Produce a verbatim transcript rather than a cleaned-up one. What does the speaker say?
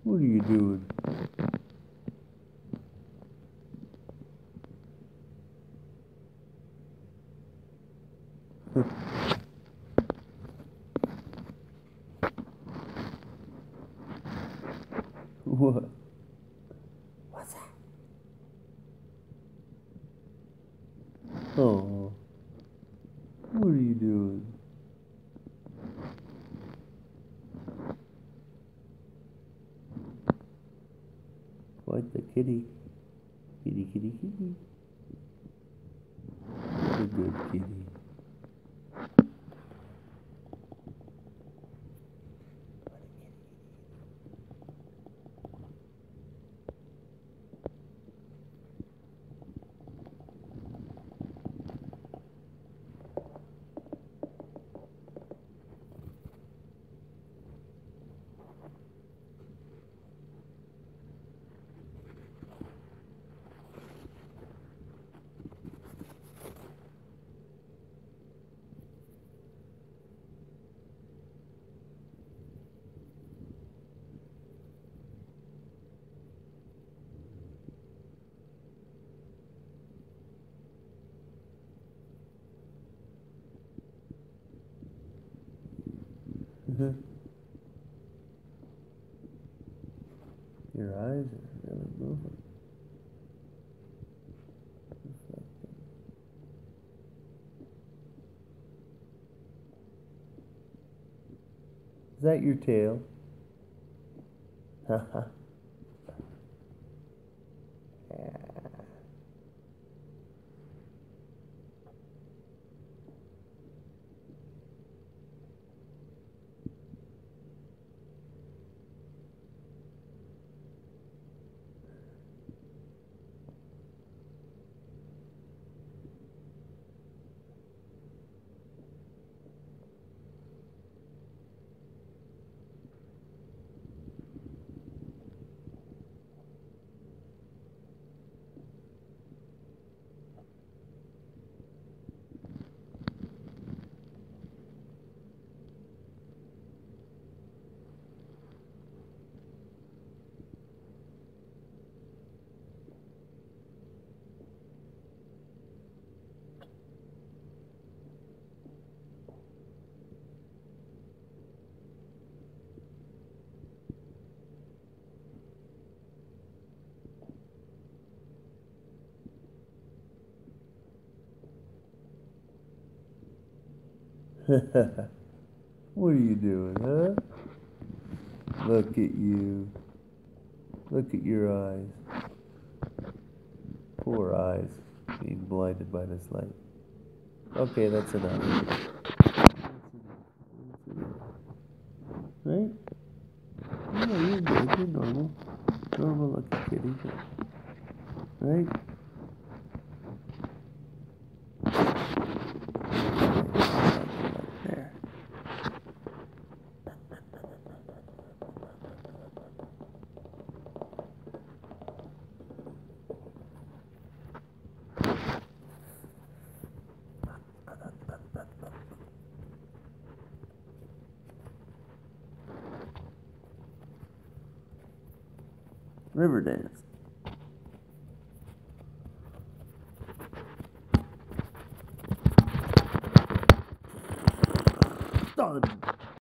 What are you doing? What? What's that? Oh, what are you doing? What the kitty? Kitty, kitty, kitty. What a good kitty. Your eyes are really moving. Is that your tail? Haha. What are you doing, huh? Look at you. Look at your eyes. Poor eyes, being blinded by this light. Okay, that's enough. Right? Yeah, you're good. You're normal. Normal looking kitty. Right? There. River dance. Done.